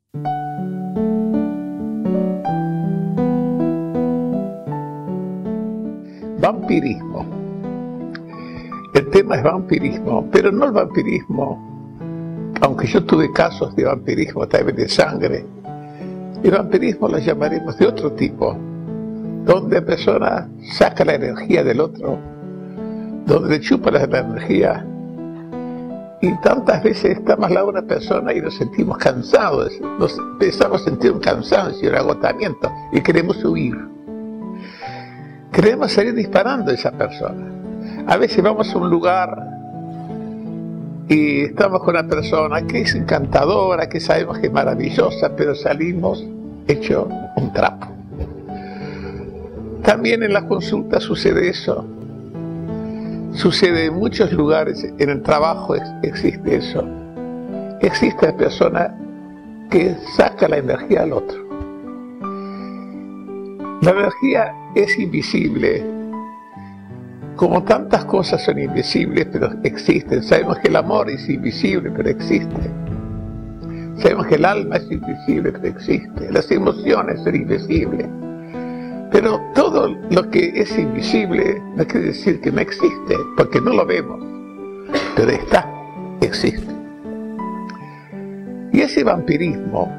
Vampirismo. El tema es vampirismo, pero no el vampirismo, aunque yo tuve casos de vampirismo también de sangre. El vampirismo lo llamaremos de otro tipo, donde la persona saca la energía del otro, donde le chupa la energía, y tantas veces estamos al lado de una persona y nos sentimos cansados, nos empezamos a sentir un cansancio, un agotamiento, y queremos huir. Queremos salir disparando a esa persona. A veces vamos a un lugar y estamos con una persona que es encantadora, que sabemos que es maravillosa, pero salimos hecho un trapo. También en las consultas sucede eso. Sucede en muchos lugares, en el trabajo existe eso. Existe la persona que saca la energía al otro. La energía es invisible, como tantas cosas son invisibles, pero existen. Sabemos que el amor es invisible, pero existe. Sabemos que el alma es invisible, pero existe. Las emociones son invisibles. Pero todo lo que es invisible no quiere decir que no existe, porque no lo vemos, pero está, existe. Y ese vampirismo,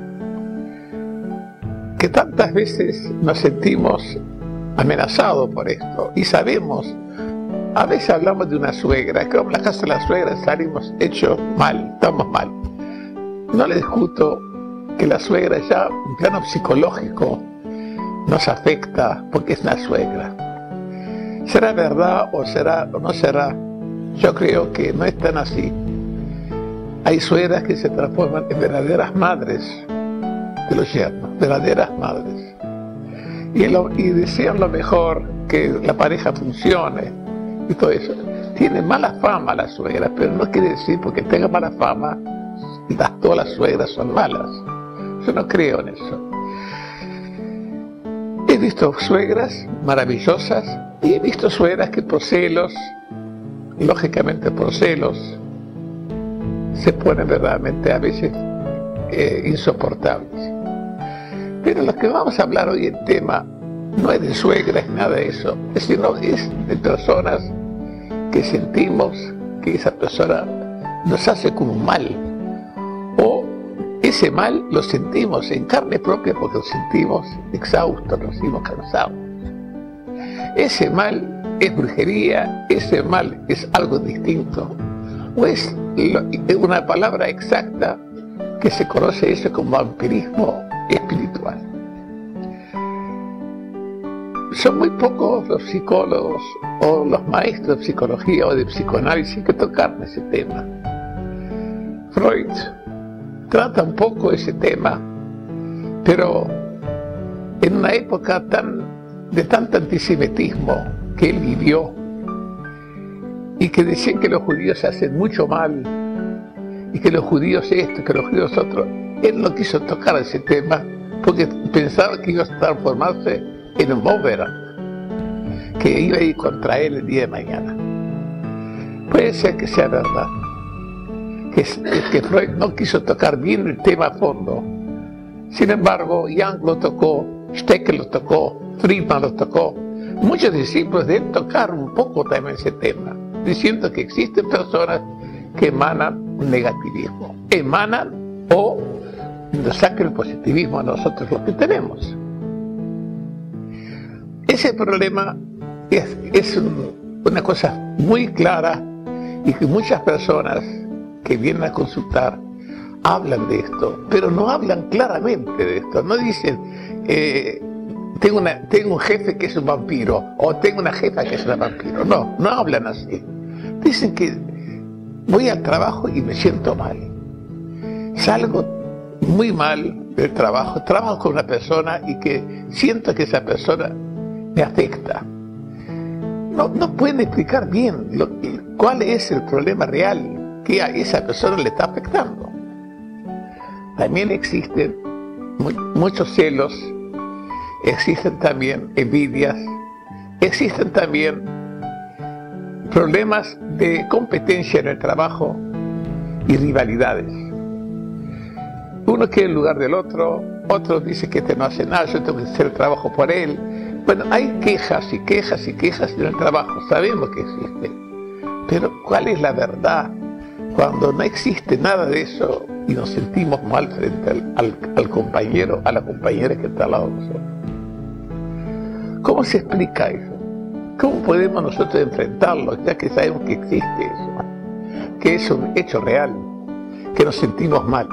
que tantas veces nos sentimos amenazados por esto, y sabemos, a veces hablamos de una suegra, que vamos a la casa de la suegra salimos hechos mal, estamos mal. No le discuto que la suegra ya en plano psicológico nos afecta porque es una suegra. ¿Será verdad o no será? Yo creo que no es tan así. Hay suegras que se transforman en verdaderas madres de los yernos, verdaderas madres. Y desean lo mejor, que la pareja funcione y todo eso. Tiene mala fama la suegra, pero no quiere decir porque tenga mala fama todas las suegras son malas. Yo no creo en eso. He visto suegras maravillosas y he visto suegras que por celos, lógicamente por celos, se ponen verdaderamente a veces insoportables. Pero lo que vamos a hablar hoy en tema no es de suegras ni nada de eso, sino es de personas que sentimos que esa persona nos hace como un mal, o ese mal lo sentimos en carne propia porque lo sentimos exhaustos, nos sentimos cansados. Ese mal es brujería, ese mal es algo distinto, o es una palabra exacta que se conoce eso como vampirismo espiritual. Son muy pocos los psicólogos o los maestros de psicología o de psicoanálisis que tocan ese tema. Freud trata un poco ese tema, pero en una época de tanto antisemitismo que él vivió y que decían que los judíos hacen mucho mal y que los judíos esto, que los judíos otro, él no quiso tocar ese tema porque pensaba que iba a transformarse en un boomerang, que iba a ir contra él el día de mañana. Puede ser que sea verdad, que Freud no quiso tocar bien el tema a fondo. Sin embargo, Jung lo tocó, Stekel lo tocó, Friedman lo tocó. Muchos discípulos de él tocaron un poco también ese tema, diciendo que existen personas que emanan un negativismo, emanan o nos sacan el positivismo a nosotros los que tenemos. Ese problema es una cosa muy clara y que muchas personas que vienen a consultar hablan de esto, pero no hablan claramente de esto. No dicen, tengo un jefe que es un vampiro o tengo una jefa que es una vampiro. No hablan así. Dicen que voy al trabajo y me siento mal. Salgo muy mal del trabajo con una persona y que siento que esa persona me afecta. No pueden explicar bien cuál es el problema real que a esa persona le está afectando. También existen muchos celos, existen también envidias, existen también problemas de competencia en el trabajo y rivalidades. Uno quiere el lugar del otro, otro dice que este no hace nada, yo tengo que hacer el trabajo por él. Bueno, hay quejas y quejas y quejas en el trabajo, sabemos que existe. Pero ¿cuál es la verdad? Cuando no existe nada de eso y nos sentimos mal frente al compañero, a la compañera que está al lado de nosotros. ¿Cómo se explica eso? ¿Cómo podemos nosotros enfrentarlo, ya que sabemos que existe eso? Que es un hecho real, que nos sentimos mal.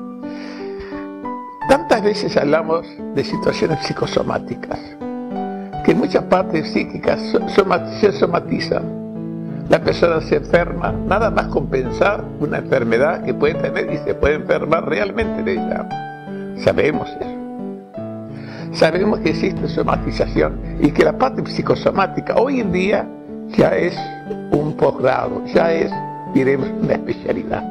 Tantas veces hablamos de situaciones psicosomáticas, que en muchas partes psíquicas se somatizan. La persona se enferma, nada más compensar una enfermedad que puede tener y se puede enfermar realmente de ella. Sabemos eso. Sabemos que existe somatización y que la parte psicosomática hoy en día ya es un posgrado, ya es, diremos, una especialidad.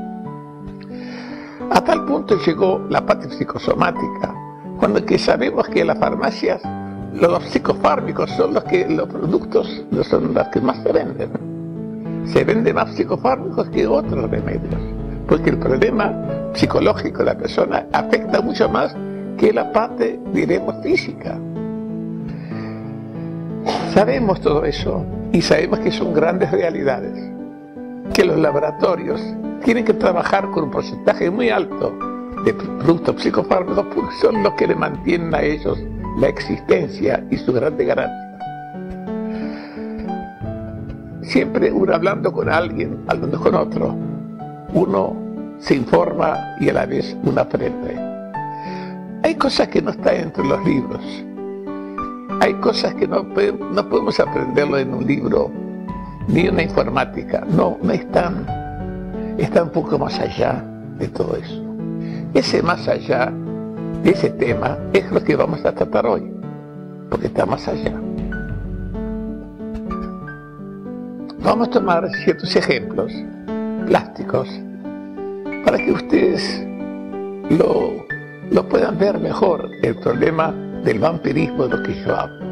A tal punto llegó la parte psicosomática, cuando que sabemos que las farmacias, los psicofármacos son los productos son los que más se venden. Se venden más psicofármacos que otros remedios, porque el problema psicológico de la persona afecta mucho más que la parte, diremos, física. Sabemos todo eso y sabemos que son grandes realidades, que los laboratorios tienen que trabajar con un porcentaje muy alto de productos psicofármacos porque son los que le mantienen a ellos la existencia y su grande ganancia. Siempre uno hablando con alguien, hablando con otro, uno se informa y a la vez uno aprende. Hay cosas que no están entre los libros. Hay cosas que no podemos aprenderlo en un libro, ni en una informática. No están. Está un poco más allá de todo eso. Ese más allá de ese tema es lo que vamos a tratar hoy, porque está más allá. Vamos a tomar ciertos ejemplos plásticos para que ustedes lo puedan ver mejor, el problema del vampirismo de lo que yo hablo.